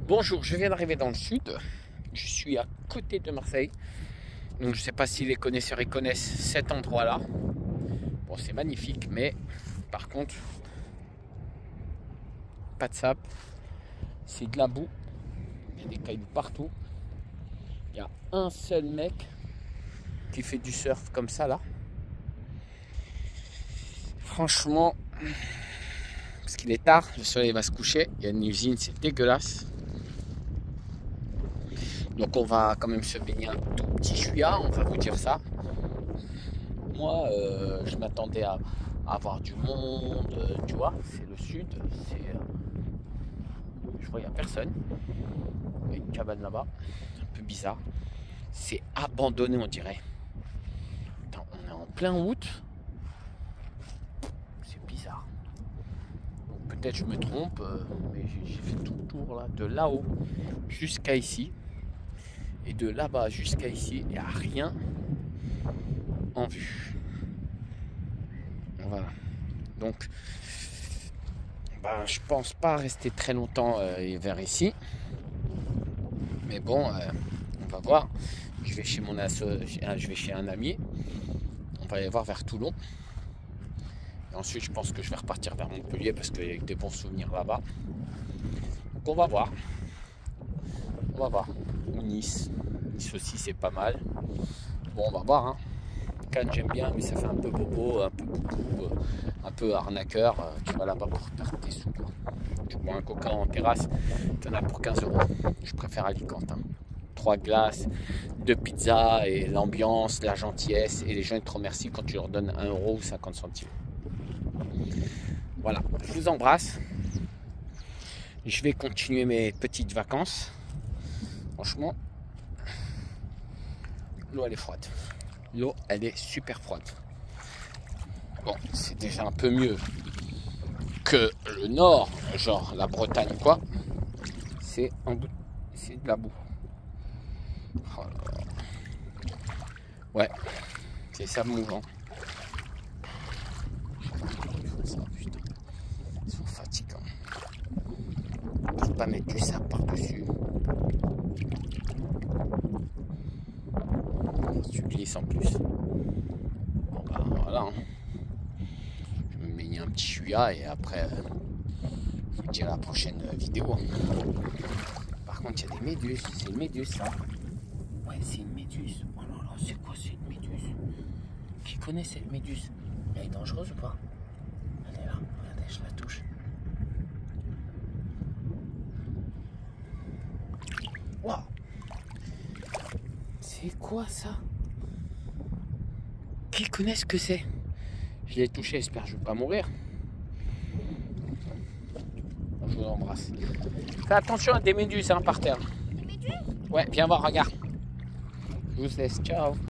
Bonjour, je viens d'arriver dans le sud. Je suis à côté de Marseille. Donc je ne sais pas si les connaisseurs ils connaissent cet endroit-là. Bon, c'est magnifique, mais par contre, pas de sable. C'est de la boue. Il y a des cailloux partout. Il y a un seul mec qui fait du surf comme ça là. Franchement, parce qu'il est tard, le soleil va se coucher. Il y a une usine, c'est dégueulasse. Donc on va quand même se baigner un tout petit chouïa, on va vous dire ça. Moi, je m'attendais à avoir du monde, tu vois, c'est le sud, je vois il n'y a personne. Il y a une cabane là-bas, un peu bizarre. C'est abandonné on dirait. Attends, on est en plein août. C'est bizarre. Peut-être je me trompe, mais j'ai fait tout le tour là, de là-haut jusqu'à ici. Et de là-bas jusqu'à ici, il n'y a rien en vue. Voilà. Donc, je pense pas rester très longtemps vers ici. Mais bon, on va voir. Je vais chez je vais chez un ami. On va aller voir vers Toulon. Et ensuite, je pense que je vais repartir vers Montpellier parce qu'il y a des bons souvenirs là-bas. Donc, on va voir. On va voir. Ou Nice. Nice aussi, c'est pas mal. Bon, on va voir. Hein. Cannes, j'aime bien, mais ça fait un peu bobo, un peu beaucoup, un peu arnaqueur. Tu vas là-bas pour perdre tes sous. Tu bois un coca en terrasse, tu en as pour 15 €. Je préfère Alicante. Hein. 3 glaces, 2 pizzas et l'ambiance, la gentillesse. Et les gens ils te remercient quand tu leur donnes 1 € ou 50 centimes. Voilà, je vous embrasse. Je vais continuer mes petites vacances. Franchement, l'eau elle est froide. L'eau elle est super froide. Bon, c'est déjà un peu mieux que le nord, genre la Bretagne quoi. C'est de la boue. Oh là là. Ouais, c'est ça mouvant. Putain. Ils sont fatigants. On ne peut pas mettre du sable par-dessus. Tu glisses en plus. Bon bah voilà. Hein. Je vais me baigner un petit chouïa et après je vous dis à la prochaine vidéo. Par contre il y a des méduses. C'est une méduse ça. Ouais c'est une méduse. Oh là là c'est quoi c'est une méduse? Qui connaît cette méduse? Elle est dangereuse ou pas? Elle est là. Regardez je la touche. Waouh. C'est quoi ça? Qui connaît ce que c'est? Je l'ai touché, j'espère que je ne vais pas mourir. Je vous embrasse. Fais attention à des méduses hein, par terre. Des méduses? Ouais, viens voir, regarde. Je vous laisse, ciao.